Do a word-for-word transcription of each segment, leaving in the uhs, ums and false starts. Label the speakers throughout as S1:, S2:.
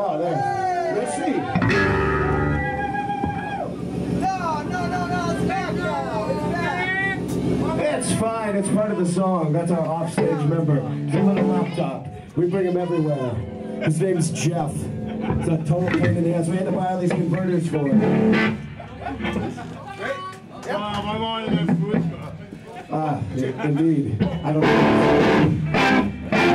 S1: Wow, there. Let's see.
S2: No, no, no, no, it's back now. It's back.
S1: It's fine. It's part of the song. That's our offstage member. Him on a laptop. We bring him everywhere. His name's Jeff. It's a total pain in the ass. We had to buy all these converters for him. Ah, yeah, indeed. I don't know.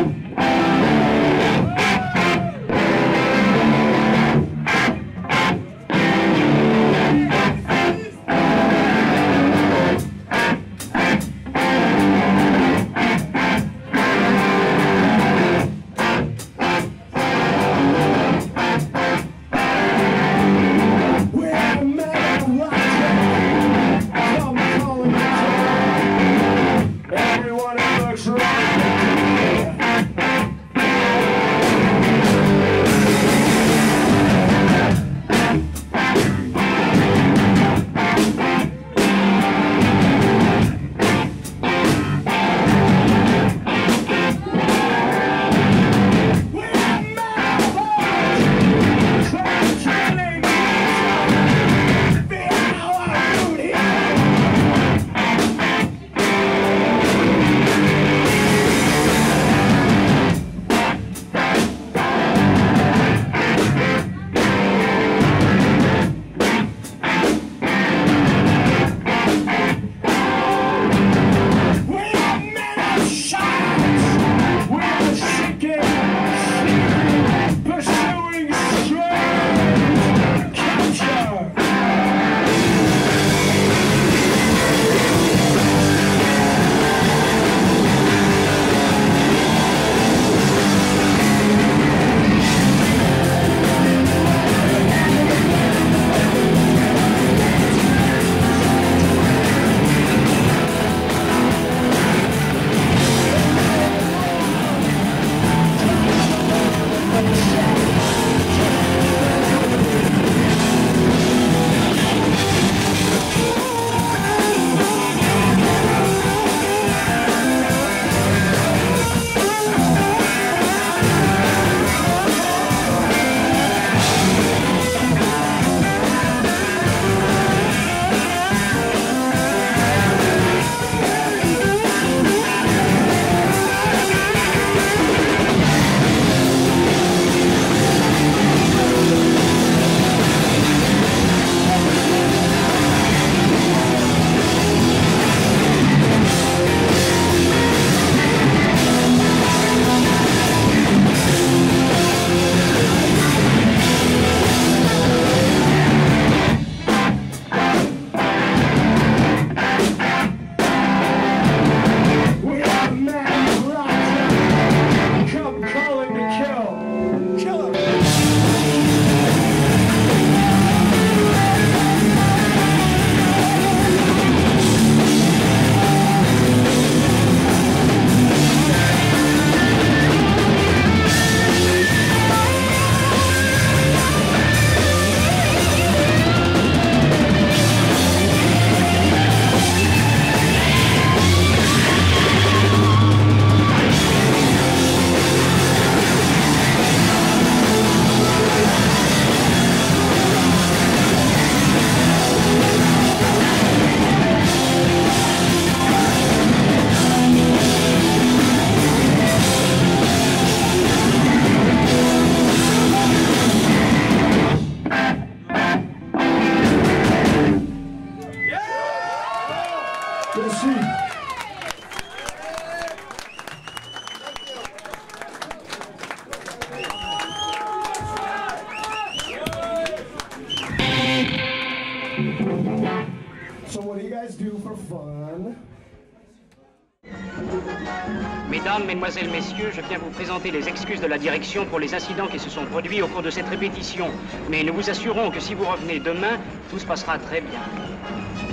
S1: So what do you guys do for fun?
S3: Mesdames, Mesdemoiselles, Messieurs, je viens vous présenter les excuses de la direction pour les incidents qui se sont produits au cours de cette répétition. Mais nous vous assurons que si vous revenez demain, tout se passera très bien.